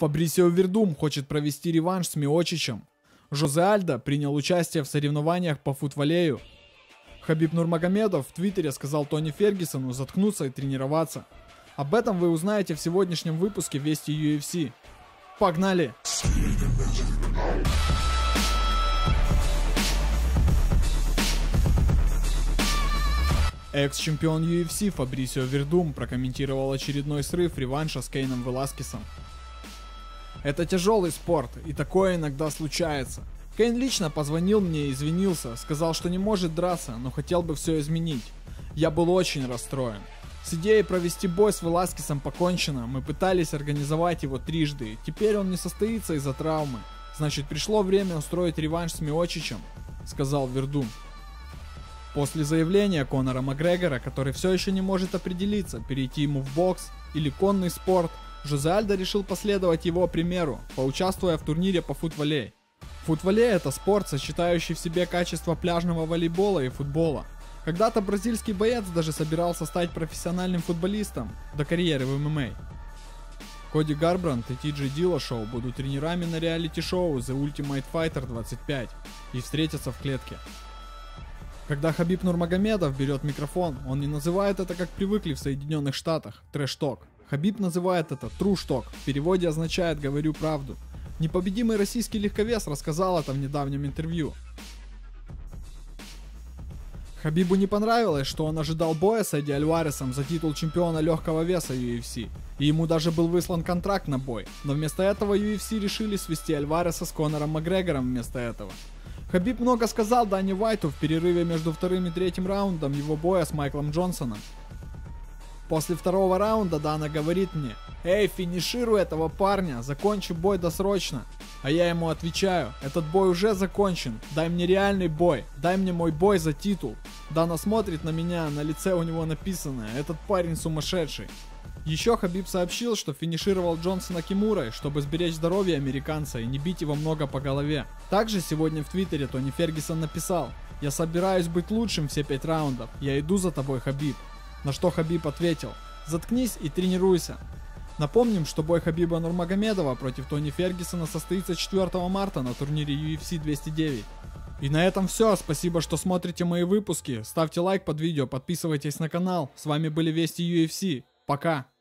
Фабрисио Вердум хочет провести реванш с Миочичем. Жозе Альдо принял участие в соревнованиях по футволею. Хабиб Нурмагомедов в Твиттере сказал Тони Фергюсону заткнуться и тренироваться. Об этом вы узнаете в сегодняшнем выпуске Вести UFC. Погнали! Экс-чемпион UFC Фабрисио Вердум прокомментировал очередной срыв реванша с Кейном Веласкесом. Это тяжелый спорт, и такое иногда случается. Кейн лично позвонил мне и извинился, сказал, что не может драться, но хотел бы все изменить. Я был очень расстроен. С идеей провести бой с Веласкесом покончено, мы пытались организовать его трижды, теперь он не состоится из-за травмы. Значит, пришло время устроить реванш с Миочичем, сказал Вердум. После заявления Конора Макгрегора, который все еще не может определиться, перейти ему в бокс или конный спорт, Жозе Альдо решил последовать его примеру, поучаствуя в турнире по футволей. Футволей — это спорт, сочетающий в себе качества пляжного волейбола и футбола. Когда-то бразильский боец даже собирался стать профессиональным футболистом до карьеры в ММА. Коди Гарбрандт и Ти Джей Диллашоу будут тренерами на реалити-шоу The Ultimate Fighter 25 и встретятся в клетке. Когда Хабиб Нурмагомедов берет микрофон, он не называет это, как привыкли в Соединенных Штатах, трэш-ток. Хабиб называет это тру-шток, в переводе означает «говорю правду». Непобедимый российский легковес рассказал это в недавнем интервью. Хабибу не понравилось, что он ожидал боя с Эдди Альваресом за титул чемпиона легкого веса UFC, и ему даже был выслан контракт на бой, но вместо этого UFC решили свести Альвареса с Конором Макгрегором вместо этого. Хабиб много сказал Дани Уайту в перерыве между вторым и третьим раундом его боя с Майклом Джонсоном. После второго раунда Дана говорит мне: «Эй, финишируй этого парня, закончи бой досрочно». А я ему отвечаю: «Этот бой уже закончен, дай мне реальный бой, дай мне мой бой за титул». Дана смотрит на меня, на лице у него написано: «Этот парень сумасшедший». Еще Хабиб сообщил, что финишировал Джонсона Кимурой, чтобы сберечь здоровье американца и не бить его много по голове. Также сегодня в Твиттере Тони Фергюсон написал: «Я собираюсь быть лучшим все 5 раундов, я иду за тобой, Хабиб». На что Хабиб ответил: «Заткнись и тренируйся». Напомним, что бой Хабиба Нурмагомедова против Тони Фергюсона состоится 4 марта на турнире UFC 209. И на этом все. Спасибо, что смотрите мои выпуски. Ставьте лайк под видео, подписывайтесь на канал. С вами были Вести UFC. Пока.